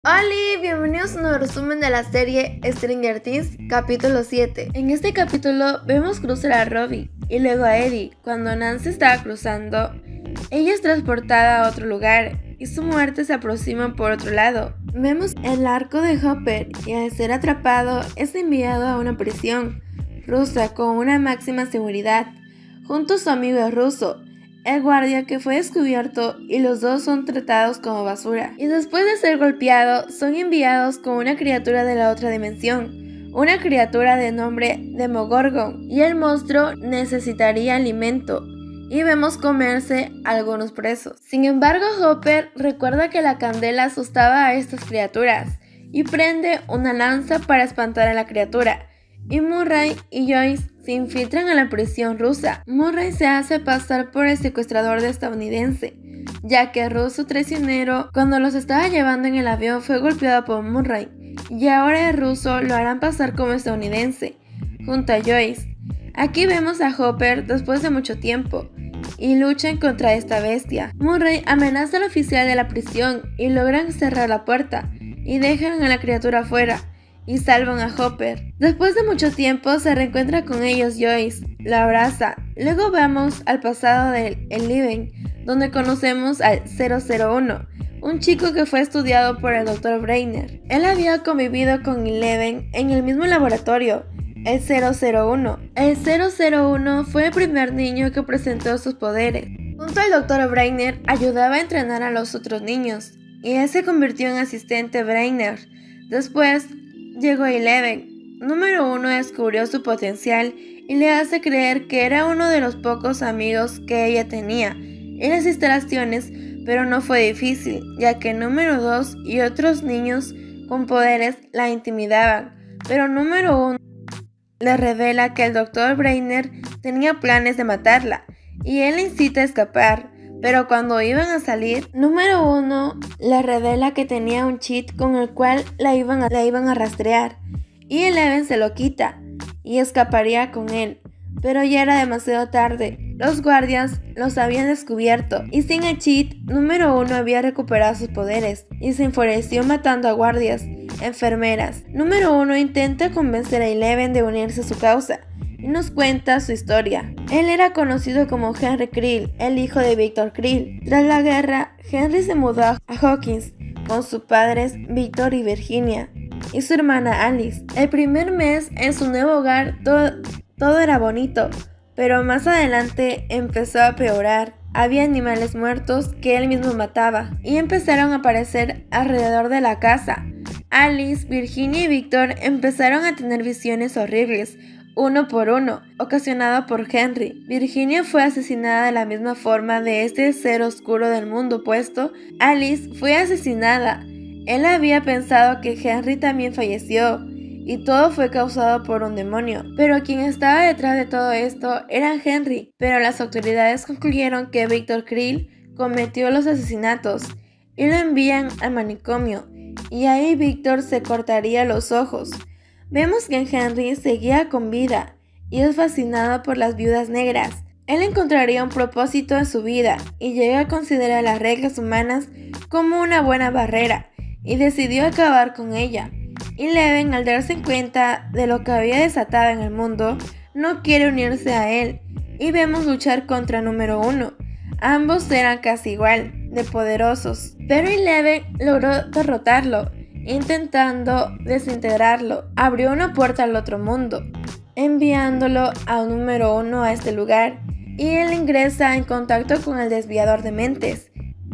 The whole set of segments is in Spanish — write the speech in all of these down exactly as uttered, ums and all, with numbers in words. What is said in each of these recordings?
Hola, bienvenidos a un nuevo resumen de la serie Stranger Things, capítulo siete. En este capítulo vemos cruzar a Robbie y luego a Eddie. Cuando Nancy estaba cruzando, ella es transportada a otro lugar y su muerte se aproxima por otro lado. Vemos el arco de Hopper y al ser atrapado es enviado a una prisión rusa con una máxima seguridad, junto a su amigo ruso, el guardia, que fue descubierto, y los dos son tratados como basura. Y después de ser golpeados, son enviados con una criatura de la otra dimensión, una criatura de nombre Demogorgon, y el monstruo necesitaría alimento, y vemos comerse a algunos presos. Sin embargo, Hopper recuerda que la candela asustaba a estas criaturas, y prende una lanza para espantar a la criatura, y Murray y Joyce se infiltran a la prisión rusa. Murray se hace pasar por el secuestrador de estadounidense, ya que el ruso traicionero, cuando los estaba llevando en el avión, fue golpeado por Murray, y ahora el ruso lo harán pasar como estadounidense, junto a Joyce. Aquí vemos a Hopper después de mucho tiempo, y luchan contra esta bestia. Murray amenaza al oficial de la prisión y logran cerrar la puerta, y dejan a la criatura afuera, y salvan a Hopper. Después de mucho tiempo se reencuentra con ellos Joyce, la abraza. Luego vamos al pasado de Eleven, donde conocemos al cero cero uno, un chico que fue estudiado por el doctor Brainer. Él había convivido con Eleven en el mismo laboratorio, el cero cero uno. El cero cero uno fue el primer niño que presentó sus poderes. Junto al doctor Brainer ayudaba a entrenar a los otros niños, y él se convirtió en asistente Brainer. Después llegó Eleven. Número uno descubrió su potencial y le hace creer que era uno de los pocos amigos que ella tenía en las instalaciones, pero no fue difícil, ya que número dos y otros niños con poderes la intimidaban, pero número uno le revela que el doctor Brainer tenía planes de matarla y él le incita a escapar. Pero cuando iban a salir, número uno le revela que tenía un cheat con el cual la iban a, la iban a rastrear, y Eleven se lo quita y escaparía con él, pero ya era demasiado tarde. Los guardias los habían descubierto y sin el cheat, número uno había recuperado sus poderes y se enfureció matando a guardias, enfermeras. Número uno intenta convencer a Eleven de unirse a su causa y nos cuenta su historia. Él era conocido como Henry Creel, el hijo de Victor Creel. Tras la guerra, Henry se mudó a Hawkins con sus padres Victor y Virginia y su hermana Alice. El primer mes en su nuevo hogar todo, todo era bonito, pero más adelante empezó a empeorar. Había animales muertos que él mismo mataba y empezaron a aparecer alrededor de la casa. Alice, Virginia y Victor empezaron a tener visiones horribles, uno por uno, ocasionado por Henry. Virginia fue asesinada de la misma forma de este ser oscuro del mundo opuesto. Alice fue asesinada. Él había pensado que Henry también falleció, y todo fue causado por un demonio. Pero quien estaba detrás de todo esto era Henry. Pero las autoridades concluyeron que Victor Creel cometió los asesinatos y lo envían al manicomio, y ahí Victor se cortaría los ojos. Vemos que Henry seguía con vida y es fascinado por las viudas negras. Él encontraría un propósito en su vida y llega a considerar las reglas humanas como una buena barrera y decidió acabar con ella. Eleven, al darse cuenta de lo que había desatado en el mundo, no quiere unirse a él y vemos luchar contra número uno. Ambos eran casi igual de poderosos, pero Eleven logró derrotarlo, intentando desintegrarlo. Abrió una puerta al otro mundo, enviándolo a número uno a este lugar, y él ingresa en contacto con el desviador de mentes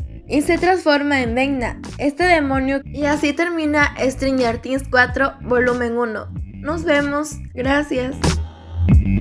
y se transforma en Vecna, este demonio. Y así termina Stranger Things cuatro volumen uno. Nos vemos, gracias.